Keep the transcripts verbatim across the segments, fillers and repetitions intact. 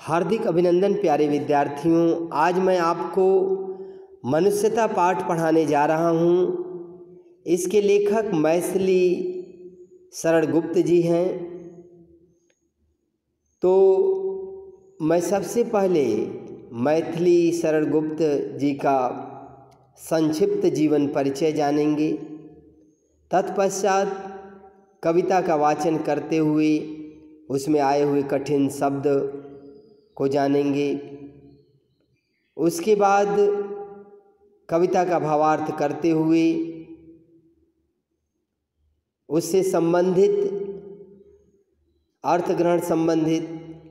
हार्दिक अभिनंदन प्यारे विद्यार्थियों। आज मैं आपको मनुष्यता पाठ पढ़ाने जा रहा हूँ। इसके लेखक मैथिली शरण गुप्त जी हैं। तो मैं सबसे पहले मैथिली शरण गुप्त जी का संक्षिप्त जीवन परिचय जानेंगे। तत्पश्चात कविता का वाचन करते हुए उसमें आए हुए कठिन शब्द को जानेंगे। उसके बाद कविता का भावार्थ करते हुए उससे संबंधित अर्थग्रहण संबंधित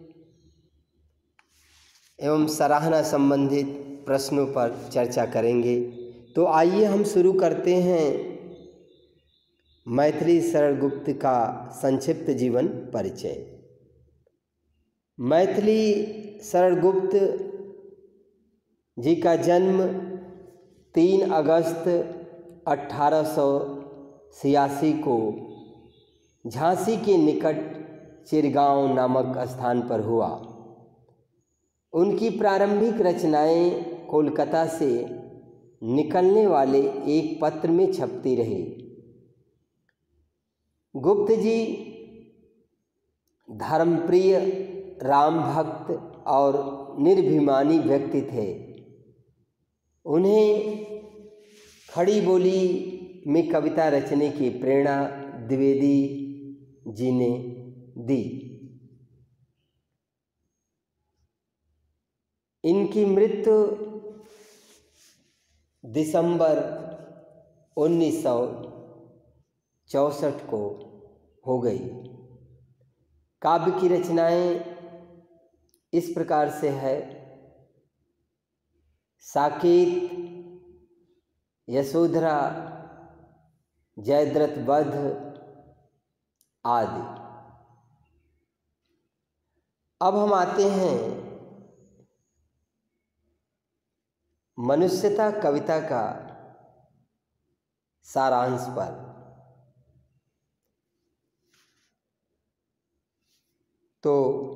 एवं सराहना संबंधित प्रश्नों पर चर्चा करेंगे। तो आइए हम शुरू करते हैं मैथिली शरण गुप्त का संक्षिप्त जीवन परिचय। मैथिली शरण गुप्त जी का जन्म तीन अगस्त अठारह सौ छियासी को झांसी के निकट चिरगांव नामक स्थान पर हुआ। उनकी प्रारंभिक रचनाएं कोलकाता से निकलने वाले एक पत्र में छपती रही। गुप्त जी धर्मप्रिय, राम भक्त और निर्भिमानी व्यक्ति थे। उन्हें खड़ी बोली में कविता रचने की प्रेरणा द्विवेदी जी ने दी। इनकी मृत्यु दिसंबर उन्नीस सौ चौंसठ को हो गई। काव्य की रचनाएं इस प्रकार से है: साकेत, यशोधरा, जयद्रथ वध आदि। अब हम आते हैं मनुष्यता कविता का सारांश पर। तो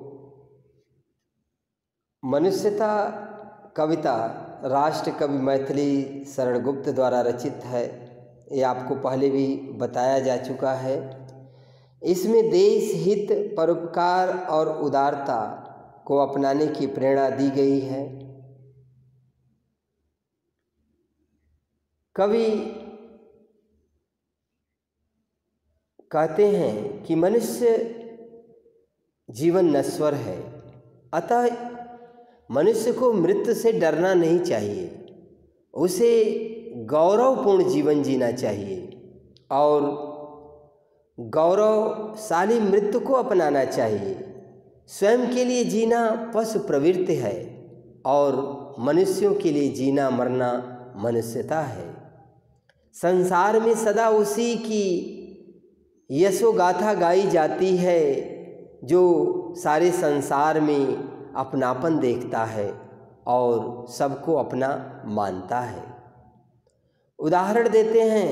मनुष्यता कविता राष्ट्र कवि मैथिली शरण गुप्त द्वारा रचित है। ये आपको पहले भी बताया जा चुका है। इसमें देश हित, परोपकार और उदारता को अपनाने की प्रेरणा दी गई है। कवि कहते हैं कि मनुष्य जीवन नश्वर है, अतः मनुष्य को मृत्यु से डरना नहीं चाहिए। उसे गौरवपूर्ण जीवन जीना चाहिए और गौरवशाली मृत्यु को अपनाना चाहिए। स्वयं के लिए जीना पशु प्रवृत्ति है और मनुष्यों के लिए जीना मरना मनुष्यता है। संसार में सदा उसी की यशोगाथा गाई जाती है जो सारे संसार में अपनापन देखता है और सबको अपना मानता है। उदाहरण देते हैं,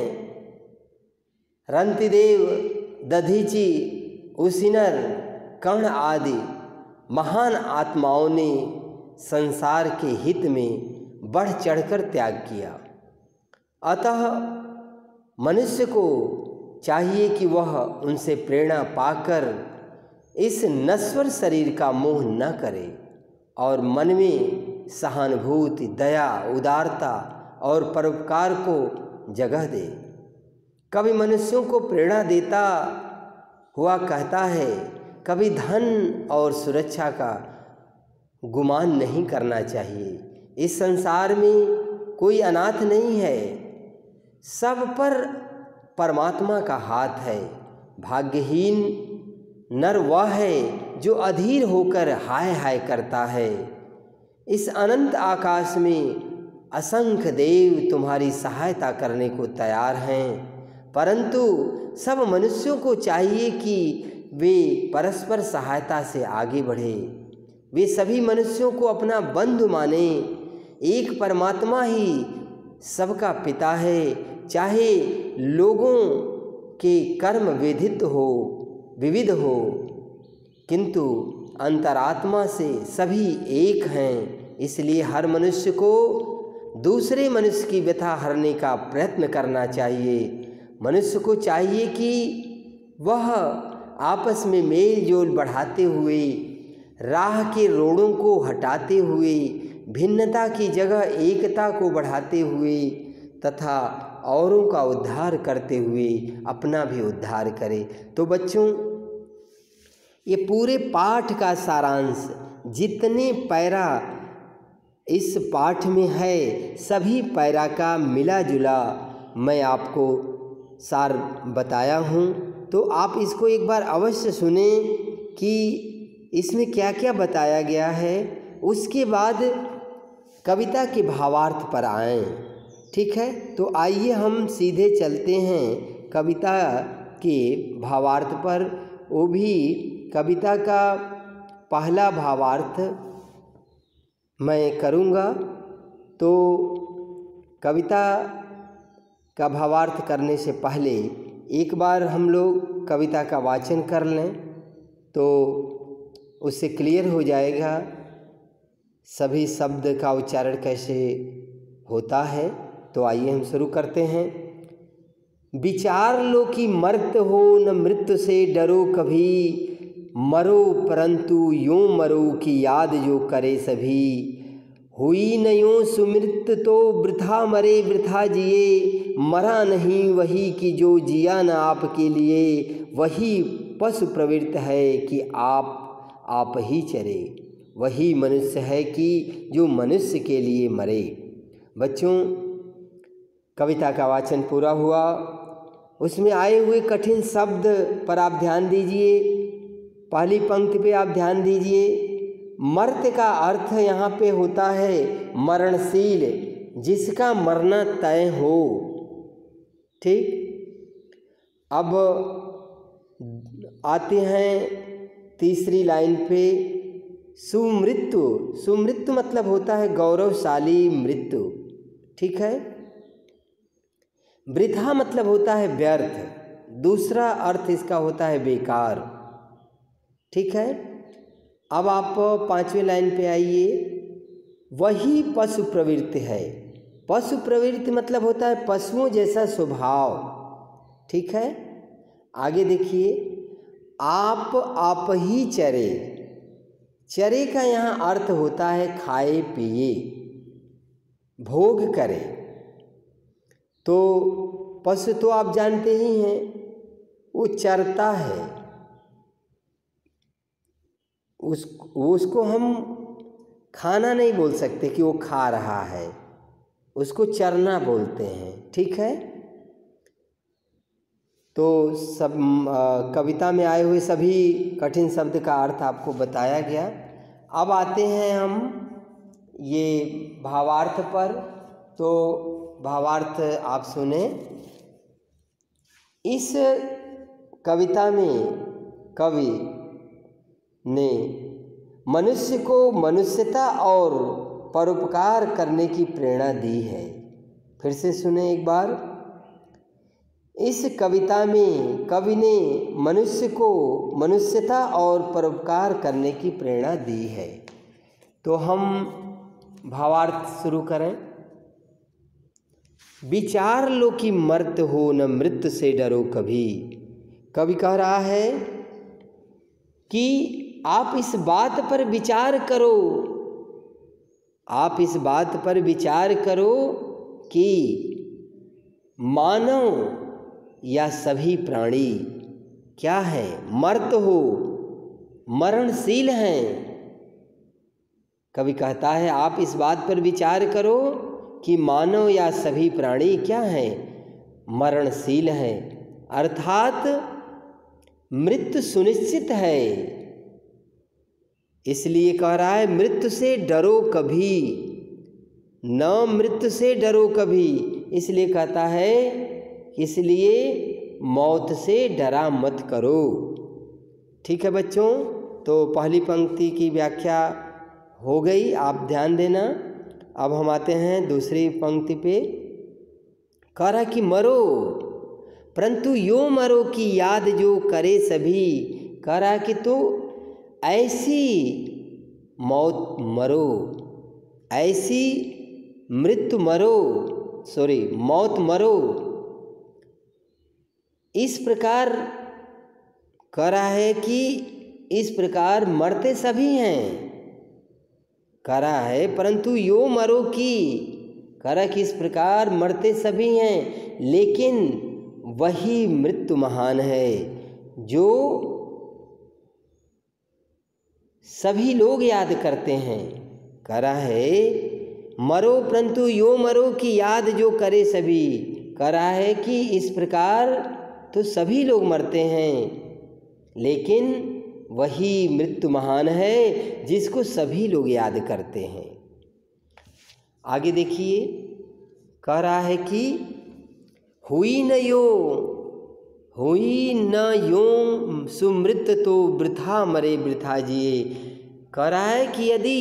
रंतिदेव, दधीची, उसिनर, कर्ण आदि महान आत्माओं ने संसार के हित में बढ़ चढ़कर त्याग किया। अतः मनुष्य को चाहिए कि वह उनसे प्रेरणा पाकर इस नश्वर शरीर का मोह न करे और मन में सहानुभूति, दया, उदारता और परोपकार को जगह दे। कभी मनुष्यों को प्रेरणा देता हुआ कहता है, कभी धन और सुरक्षा का गुमान नहीं करना चाहिए। इस संसार में कोई अनाथ नहीं है, सब पर परमात्मा का हाथ है। भाग्यहीन नर वह है जो अधीर होकर हाय हाय करता है। इस अनंत आकाश में असंख्य देव तुम्हारी सहायता करने को तैयार हैं, परंतु सब मनुष्यों को चाहिए कि वे परस्पर सहायता से आगे बढ़े। वे सभी मनुष्यों को अपना बंधु माने। एक परमात्मा ही सबका पिता है, चाहे लोगों के कर्म विधित हो विविध हो, किंतु अंतरात्मा से सभी एक हैं, इसलिए हर मनुष्य को दूसरे मनुष्य की व्यथा हरने का प्रयत्न करना चाहिए। मनुष्य को चाहिए कि वह आपस में मेल जोल बढ़ाते हुए, राह के रोड़ों को हटाते हुए, भिन्नता की जगह एकता को बढ़ाते हुए तथा औरों का उद्धार करते हुए अपना भी उद्धार करे। तो बच्चों, ये पूरे पाठ का सारांश, जितने पैरा इस पाठ में है, सभी पैरा का मिला जुला मैं आपको सार बताया हूँ। तो आप इसको एक बार अवश्य सुने कि इसमें क्या क्या बताया गया है। उसके बाद कविता के भावार्थ पर आएं। ठीक है, तो आइए हम सीधे चलते हैं कविता के भावार्थ पर। वो भी कविता का पहला भावार्थ मैं करूँगा। तो कविता का भावार्थ करने से पहले एक बार हम लोग कविता का वाचन कर लें, तो उससे क्लियर हो जाएगा सभी शब्द का उच्चारण कैसे होता है। तो आइए हम शुरू करते हैं। विचार लो कि मरते हो न मृत्यु से डरो कभी, मरो परंतु यूं मरो कि याद जो करे सभी। हुई न यूं सुमृत्यु तो वृथा मरे वृथा जिए, मरा नहीं वही कि जो जिया न आपके लिए। वही पशु प्रवृत्त है कि आप आप ही चरे, वही मनुष्य है कि जो मनुष्य के लिए मरे। बच्चों, कविता का वाचन पूरा हुआ। उसमें आए हुए कठिन शब्द पर आप ध्यान दीजिए। पहली पंक्ति पे आप ध्यान दीजिए। मर्त्य का अर्थ यहाँ पे होता है मरणशील, जिसका मरना तय हो। ठीक, अब आते हैं तीसरी लाइन पे। सुमृत्यु, सुमृत्यु मतलब होता है गौरवशाली मृत्यु। ठीक है। वृथा मतलब होता है व्यर्थ। दूसरा अर्थ इसका होता है बेकार। ठीक है। अब आप पांचवें लाइन पे आइए। वही पशु प्रवृत्ति है। पशु प्रवृत्ति मतलब होता है पशुओं जैसा स्वभाव। ठीक है। आगे देखिए, आप आप ही चरे। चरे का यहाँ अर्थ होता है खाए पिए, भोग करे। तो पशु तो आप जानते ही हैं, वो चरता है। उस उसको हम खाना नहीं बोल सकते कि वो खा रहा है, उसको चरना बोलते हैं। ठीक है। तो सब आ, कविता में आए हुए सभी कठिन शब्द का अर्थ आपको बताया गया। अब आते हैं हम ये भावार्थ पर। तो भावार्थ आप सुने। इस कविता में कवि ने मनुष्य को मनुष्यता और परोपकार करने की प्रेरणा दी है। फिर से सुने एक बार। इस कविता में कवि ने मनुष्य को मनुष्यता और परोपकार करने की प्रेरणा दी है। तो हम भावार्थ शुरू करें। विचार लो कि मर्त हो न मृत्यु से डरो कभी। कवि कह रहा है कि आप इस बात पर विचार करो, आप इस बात पर विचार करो कि मानव या सभी प्राणी क्या है, मर्त हो, मरणशील हैं। कवि कहता है आप इस बात पर विचार करो कि मानव या सभी प्राणी क्या हैं, मरणशील हैं। अर्थात मृत्यु सुनिश्चित है। इसलिए कह रहा है मृत्यु से डरो कभी, न मृत्यु से डरो कभी। इसलिए कहता है इसलिए मौत से डरा मत करो। ठीक है बच्चों, तो पहली पंक्ति की व्याख्या हो गई, आप ध्यान देना। अब हम आते हैं दूसरी पंक्ति पे। कह रहा कि मरो परंतु यो मरो की याद जो करे सभी। कह रहा कि तो ऐसी मौत मरो, ऐसी मृत्यु मरो, सॉरी मौत मरो। इस प्रकार कह रहा है कि इस प्रकार मरते सभी हैं, कह रहा है, परंतु यो मरो की, कह रहा कि इस प्रकार मरते सभी हैं, लेकिन वही मृत्यु महान है जो सभी लोग याद करते हैं। कह रहा है मरो परंतु यो मरो की याद जो करे सभी। कह रहा है कि इस प्रकार तो सभी लोग मरते हैं, लेकिन वही मृत्यु महान है जिसको सभी लोग याद करते हैं। आगे देखिए, कह रहा है कि हुई न यो, हुई न यो सुमृत तो वृथा मरे वृथा जिए। कह रहा है कि यदि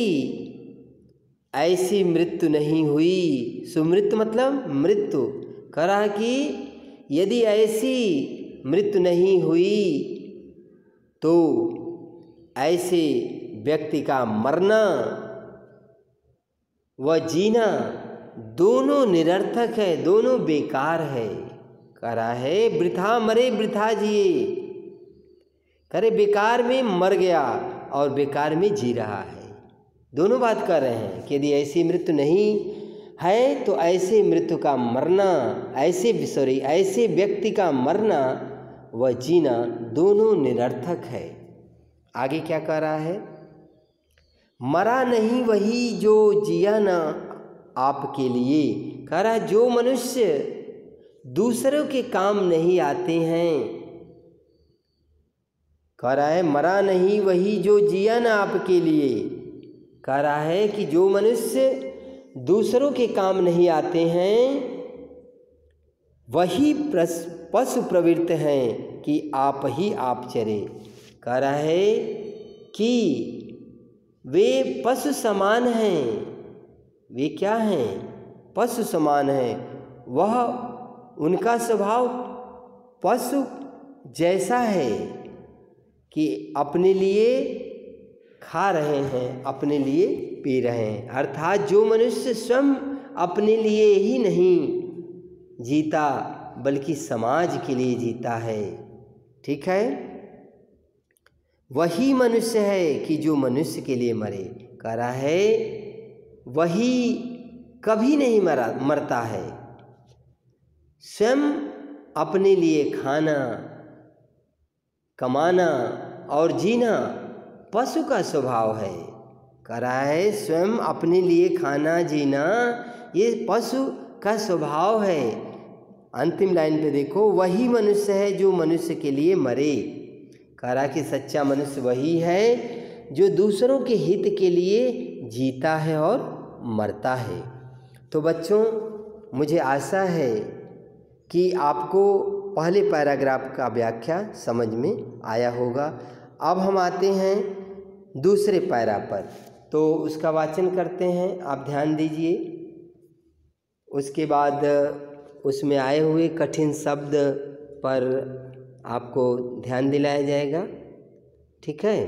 ऐसी मृत्यु नहीं हुई, सुमृत मतलब मृत्यु, कह रहा है कि यदि ऐसी मृत्यु नहीं हुई तो ऐसे व्यक्ति का मरना व जीना दोनों निरर्थक है, दोनों बेकार है। कह रहा है वृथा मरे वृथा जिए, करे बेकार में मर गया और बेकार में जी रहा है। दोनों बात कर रहे हैं कि यदि ऐसी मृत्यु नहीं है तो ऐसे मृत्यु का मरना, ऐसे सॉरी ऐसे व्यक्ति का मरना व जीना दोनों निरर्थक है। आगे क्या कह रहा है, मरा नहीं वही जो जिया ना आपके लिए। कह रहा है जो मनुष्य दूसरों के काम नहीं आते हैं, कह रहा है मरा नहीं वही जो जिया ना आपके लिए। कह रहा है कि जो मनुष्य दूसरों के काम नहीं आते हैं वही पशु प्रवृत्त हैं कि आप ही आप चरे। कह रहा है कि वे पशु समान हैं। वे क्या हैं? पशु समान हैं। वह उनका स्वभाव पशु जैसा है कि अपने लिए खा रहे हैं, अपने लिए पी रहे हैं। अर्थात जो मनुष्य स्वयं अपने लिए ही नहीं जीता बल्कि समाज के लिए जीता है, ठीक है, वही मनुष्य है कि जो मनुष्य के लिए मरे। कह रहा है वही कभी नहीं मरा मरता है। स्वयं अपने लिए खाना, कमाना और जीना पशु का स्वभाव है। कह रहा है स्वयं अपने लिए खाना जीना ये पशु का स्वभाव है। अंतिम लाइन पे देखो, वही मनुष्य है जो मनुष्य के लिए मरे। कह रहा कि सच्चा मनुष्य वही है जो दूसरों के हित के लिए जीता है और मरता है। तो बच्चों, मुझे आशा है कि आपको पहले पैराग्राफ का व्याख्या समझ में आया होगा। अब हम आते हैं दूसरे पैरा पर, तो उसका वाचन करते हैं, आप ध्यान दीजिए। उसके बाद उसमें आए हुए कठिन शब्द पर आपको ध्यान दिलाया जाएगा, ठीक है।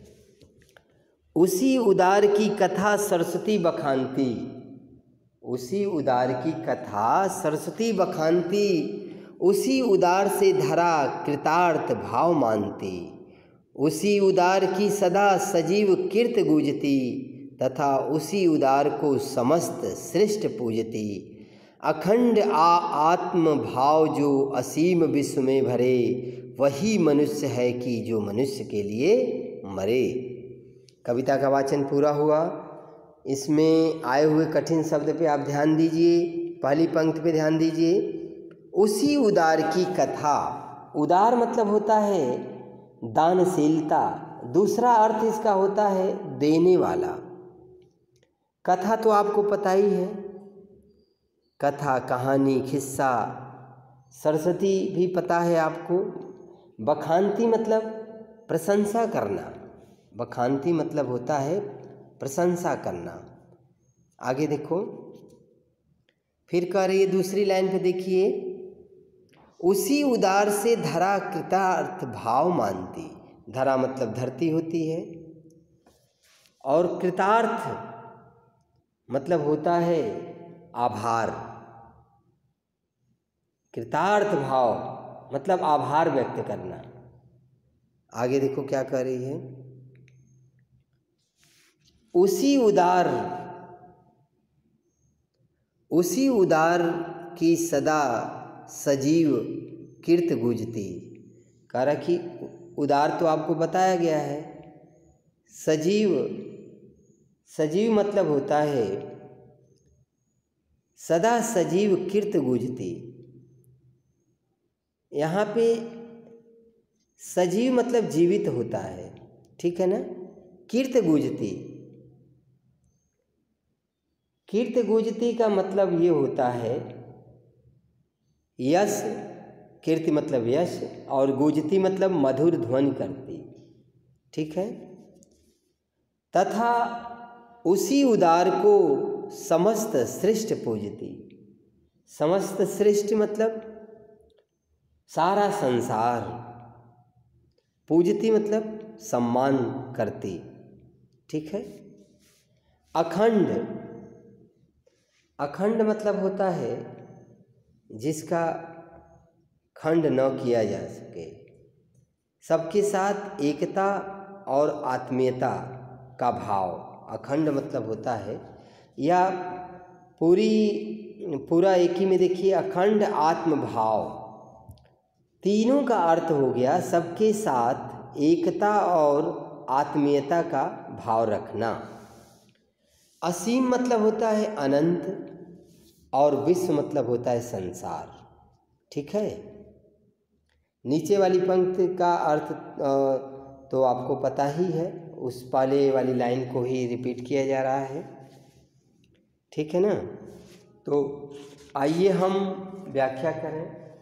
उसी उदार की कथा सरस्वती बखानती, उसी उदार की कथा सरस्वती बखानती, उसी उदार से धरा कृतार्थ भाव मानती, उसी उदार की सदा सजीव कीर्त गूंजती, तथा उसी उदार को समस्त श्रेष्ठ पूजती। अखंड आ आत्म भाव जो असीम विश्व में भरे, वही मनुष्य है कि जो मनुष्य के लिए मरे। कविता का वाचन पूरा हुआ। इसमें आए हुए कठिन शब्द पे आप ध्यान दीजिए। पहली पंक्ति पे ध्यान दीजिए। उसी उदार की कथा, उदार मतलब होता है दानशीलता, दूसरा अर्थ इसका होता है देने वाला। कथा तो आपको पता ही है, कथा, कहानी, किस्सा। सरस्वती भी पता है आपको। बखानती मतलब प्रशंसा करना, बखानती मतलब होता है प्रशंसा करना। आगे देखो, फिर कह रही है दूसरी लाइन पे देखिए, उसी उदार से धरा कृतार्थ भाव मानती। धरा मतलब धरती होती है, और कृतार्थ मतलब होता है आभार। कृतार्थ भाव मतलब आभार व्यक्त करना। आगे देखो क्या कह रही है, उसी उदार उसी उदार की सदा सजीव कीर्त गूंजती। कह रहा कि उदार तो आपको बताया गया है, सजीव सजीव मतलब होता है सदा सजीव कीर्त गूंजती। यहाँ पे सजीव मतलब जीवित होता है, ठीक है ना। कीर्त गूंजती, कीर्त गूंजती का मतलब ये होता है यश, कीर्ति मतलब यश, और गूंजती मतलब मधुर ध्वनि करती, ठीक है। तथा उसी उदार को समस्त सृष्टि पूजती। समस्त सृष्टि मतलब सारा संसार, पूजती मतलब सम्मान करती, ठीक है। अखंड, अखंड मतलब होता है जिसका खंड न किया जा सके, सबके साथ एकता और आत्मीयता का भाव। अखंड मतलब होता है, या पूरी पूरा एक ही में देखिए, अखंड आत्मभाव, तीनों का अर्थ हो गया सबके साथ एकता और आत्मीयता का भाव रखना। असीम मतलब होता है अनंत, और विश्व मतलब होता है संसार, ठीक है। नीचे वाली पंक्ति का अर्थ तो आपको पता ही है, उस पहले वाली लाइन को ही रिपीट किया जा रहा है, ठीक है ना। तो आइए हम व्याख्या करें।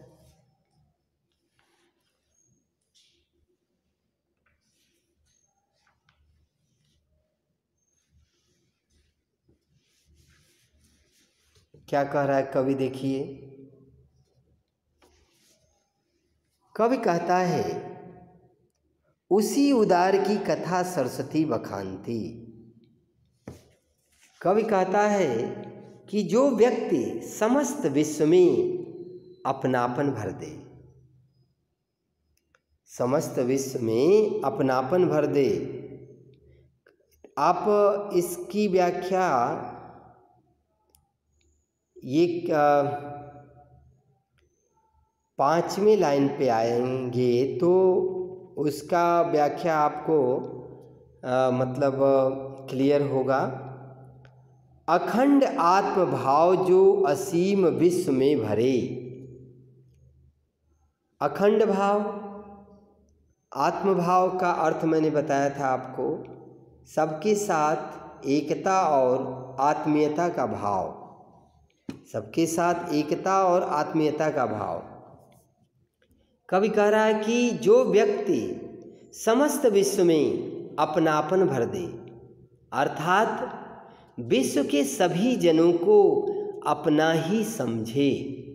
क्या कह रहा है कवि, देखिए। कवि कहता है उसी उदार की कथा सरस्वती बखानती। कवि कहता है कि जो व्यक्ति समस्त विश्व में अपनापन भर दे, समस्त विश्व में अपनापन भर दे। आप इसकी व्याख्या ये पांचवें लाइन पे आएंगे तो उसका व्याख्या आपको आ, मतलब क्लियर होगा। अखंड आत्मभाव जो असीम विश्व में भरे। अखंड भाव, आत्मभाव का अर्थ मैंने बताया था आपको, सबके साथ एकता और आत्मीयता का भाव, सबके साथ एकता और आत्मीयता का भाव। कवि कह रहा है कि जो व्यक्ति समस्त विश्व में अपनापन भर दे, अर्थात विश्व के सभी जनों को अपना ही समझे,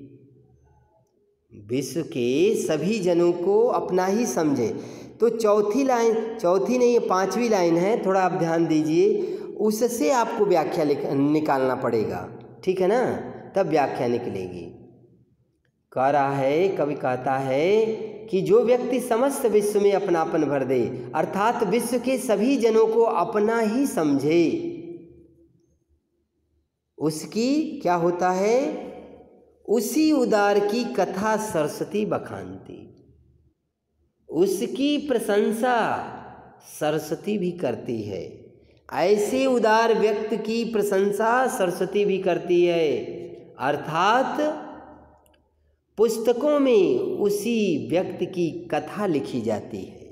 विश्व के सभी जनों को अपना ही समझे। तो चौथी लाइन, चौथी नहीं ये पांचवी लाइन है, थोड़ा आप ध्यान दीजिए, उससे आपको व्याख्या निकालना पड़ेगा, ठीक है ना, तब व्याख्या निकलेगी। कह रहा है, कवि कहता है कि जो व्यक्ति समस्त विश्व में अपनापन भर दे, अर्थात विश्व के सभी जनों को अपना ही समझे, उसकी क्या होता है, उसी उदार की कथा सरस्वती बखानती, उसकी प्रशंसा सरस्वती भी करती है। ऐसे उदार व्यक्ति की प्रशंसा सरस्वती भी करती है, अर्थात पुस्तकों में उसी व्यक्ति की कथा लिखी जाती है।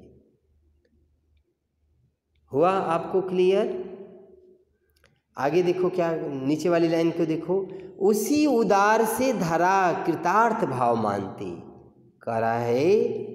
हुआ आपको क्लियर? आगे देखो क्या, नीचे वाली लाइन को देखो, उसी उदार से धरा कृतार्थ भाव मानती। कह रहा है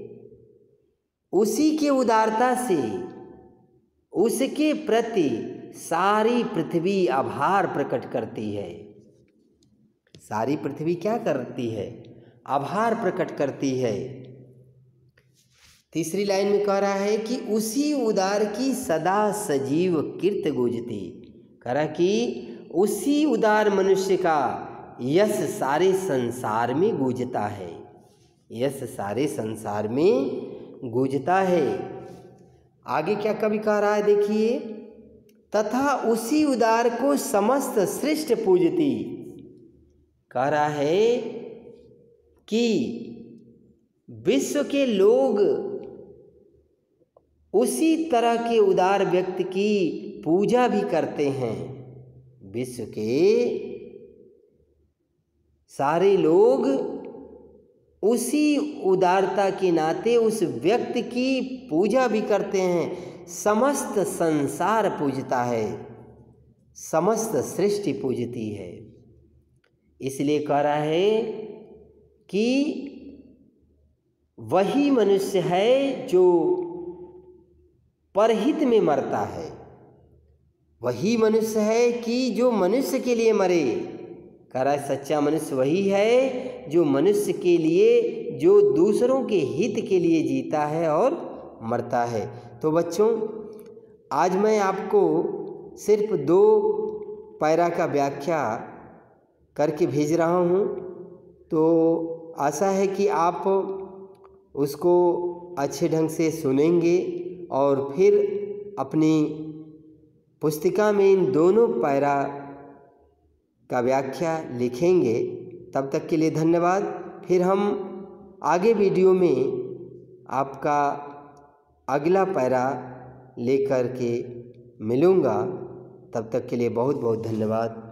उसी के उदारता से उसके प्रति सारी पृथ्वी आभार प्रकट करती है। सारी पृथ्वी क्या करती है? आभार प्रकट करती है। तीसरी लाइन में कह रहा है कि उसी उदार की सदा सजीव कीर्त गूंजती। कह रहा कि उसी उदार मनुष्य का यश सारे संसार में गूंजता है, यश सारे संसार में गूंजता है। आगे क्या कवि कह रहा है देखिए, तथा उसी उदार को समस्त सृष्टि पूजती। कह रहा है कि विश्व के लोग उसी तरह के उदार व्यक्ति की पूजा भी करते हैं। विश्व के सारे लोग उसी उदारता के नाते उस व्यक्ति की पूजा भी करते हैं। समस्त संसार पूजता है, समस्त सृष्टि पूजती है। इसलिए कह रहा है कि वही मनुष्य है जो परहित में मरता है, वही मनुष्य है कि जो मनुष्य के लिए मरे। कह रहा है सच्चा मनुष्य वही है जो मनुष्य के लिए, जो दूसरों के हित के लिए जीता है और मरता है। तो बच्चों, आज मैं आपको सिर्फ दो पैरा का व्याख्या करके भेज रहा हूँ। तो आशा है कि आप उसको अच्छे ढंग से सुनेंगे और फिर अपनी पुस्तिका में इन दोनों पैरा का व्याख्या लिखेंगे। तब तक के लिए धन्यवाद। फिर हम आगे वीडियो में आपका अगला पैरा लेकर के मिलूँगा। तब तक के लिए बहुत बहुत धन्यवाद।